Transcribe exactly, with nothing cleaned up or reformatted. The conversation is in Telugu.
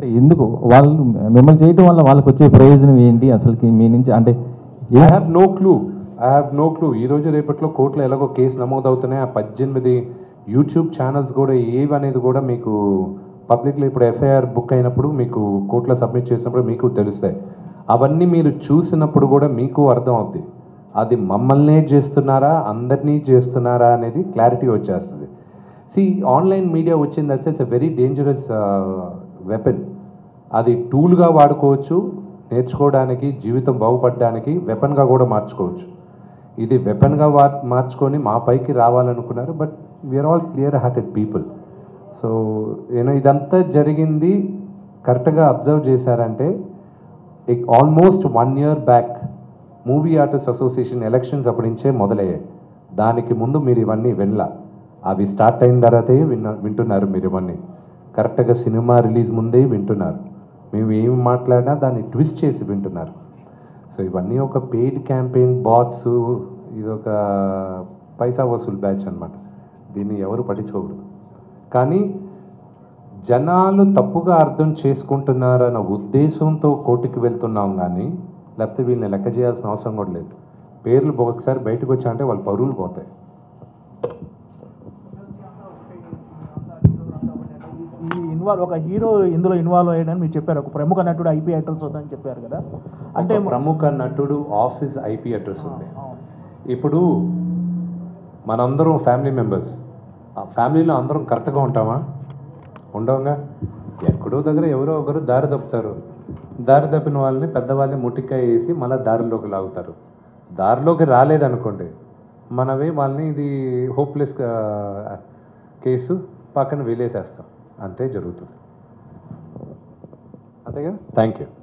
ఎందుకు వాళ్ళు మిమ్మల్ని చేయడం వల్ల వాళ్ళకి వచ్చే ప్రయోజనం ఏంటి అసలుకి మీ నుంచి? అంటే I have no clue I have no clue ఈ రోజు రేపట్లో కోర్టులో ఎలాగో కేసు నమోదవుతున్నాయి. ఆ పద్దెనిమిది యూట్యూబ్ ఛానల్స్ కూడా ఏవి అనేది కూడా మీకు పబ్లిక్లో ఇప్పుడు ఎఫ్ఐఆర్ బుక్ అయినప్పుడు మీకు కోర్టులో సబ్మిట్ చేసినప్పుడు మీకు తెలుస్తాయి. అవన్నీ మీరు చూసినప్పుడు కూడా మీకు అర్థం అవుద్ది అది మమ్మల్నే చేస్తున్నారా అందరినీ చేస్తున్నారా అనేది క్లారిటీ వచ్చేస్తుంది. సి ఆన్లైన్ మీడియా వచ్చింది అంటే it's a very dangerous weapon. అది టూల్గా వాడుకోవచ్చు, నేర్చుకోవడానికి, జీవితం బాగుపడడానికి వెపన్గా కూడా మార్చుకోవచ్చు. ఇది వెపన్గా వా మార్చుకొని మా పైకి రావాలనుకున్నారు. But we are all clear hearted people. So నేను ఇదంతా జరిగింది కరెక్ట్గా అబ్జర్వ్ చేశారంటే almost one year back movie artist association elections అప్పటి నుంచే మొదలయ్యాయి. దానికి ముందు మీరు ఇవన్నీ వినలా. అవి స్టార్ట్ అయిన తర్వాతే విన్న వింటున్నారు మీరు ఇవన్నీ. కరెక్ట్గా సినిమా రిలీజ్ ముందే వింటున్నారు. మేము ఏం మాట్లాడినా దాన్ని ట్విస్ట్ చేసి వింటున్నారు. సో ఇవన్నీ ఒక పెయిడ్ క్యాంపెయిన్ బాట్స్, ఇది ఒక పైసా వసూలు బ్యాచ్ అనమాట. దీన్ని ఎవరు పట్టించుకోకూడదు. కానీ జనాలు తప్పుగా అర్థం చేసుకుంటున్నారన్న ఉద్దేశంతో కోర్టుకి వెళ్తున్నాం కానీ లేకపోతే వీళ్ళని లెక్క చేయాల్సిన అవసరం కూడా లేదు. పేర్లు ఒకసారి బయటకు వచ్చా అంటే వాళ్ళ పరువులు పోతాయి. ఈ ఇన్వాల్వ్ ఒక హీరో ఇందులో ఇన్వాల్వ్ అయ్యాడని మీరు చెప్పారు. ఒక ప్రముఖ నటుడు ఐపీ అడ్రస్ వద్దని చెప్పారు కదా. అంటే ప్రముఖ నటుడు ఆఫీస్ ఐపీ అడ్రస్ ఉంది. ఇప్పుడు మనందరం ఫ్యామిలీ మెంబర్స్. ఆ ఫ్యామిలీలో అందరం కరెక్ట్గా ఉంటామా? ఉండవుగా. ఎక్కడో దగ్గర ఎవరో ఒకరు దారి తప్పుతారు. దారి తప్పిన వాళ్ళని పెద్దవాళ్ళని ముట్టికాయ వేసి మళ్ళీ దారిలోకి లాగుతారు. దారిలోకి రాలేదనుకోండి మనమే వాళ్ళని ఇది హోప్లెస్ కేసు పక్కన వీలేసేస్తాం. అంతే జరుగుతుంది. అంతే కదా. Thank you.